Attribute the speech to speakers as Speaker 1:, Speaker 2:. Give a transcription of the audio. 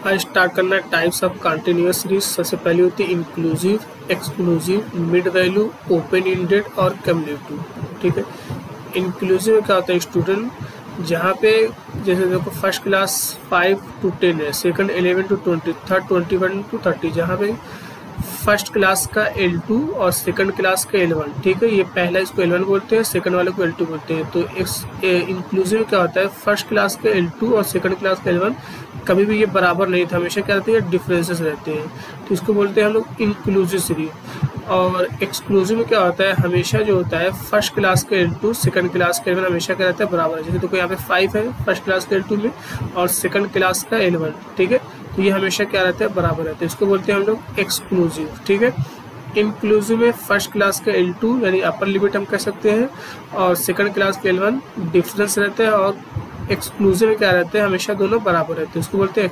Speaker 1: आज स्टार्ट करना है टाइप्स ऑफ कंटिन्यूअस सीरीज। सबसे पहली होती है inclusive, exclusive, mid value, open ended और कम्युलेटिव। ठीक है, इंक्लूसिव में क्या होता है स्टूडेंट, जहाँ पे जैसे देखो फर्स्ट क्लास 5 to 10 है, सेकंड 11 to 20, थर्ड 21 to 30, जहाँ पे फर्स्ट क्लास का L2 और सेकंड क्लास का L1। ठीक है, ये पहला इसको L1 बोलते हैं, सेकंड वाले को L2 बोलते हैं। तो इंक्लूसिव क्या होता है, फर्स्ट क्लास का L2 और सेकंड क्लास का L1 कभी भी ये बराबर नहीं था, हमेशा क्या रहते हैं, डिफरेंसेस रहते हैं। तो इसको बोलते हैं हम लोग इंक्लूसिव सीरीज। और एक्सक्लूसिव में क्या होता है, हमेशा जो होता है फर्स्ट क्लास का L2 सेकंड क्लास का L1 हमेशा क्या रहता है, बराबर है। जैसे देखो यहाँ पे 5 है फर्स्ट क्लास का L2 में और सेकंड क्लास का L1। ठीक है, तो ये हमेशा क्या रहता है, बराबर रहता है। इसको बोलते हैं हम लोग एक्सक्लूसिव। ठीक है, इंक्लूसिव में फर्स्ट क्लास का L2 यानी अपर लिमिट हम कह सकते हैं और सेकंड क्लास का L1 डिफरेंस रहता है, और एक्सक्लूसिव में क्या रहते हैं, हमेशा दोनों बराबर रहते हैं। इसको बोलते हैं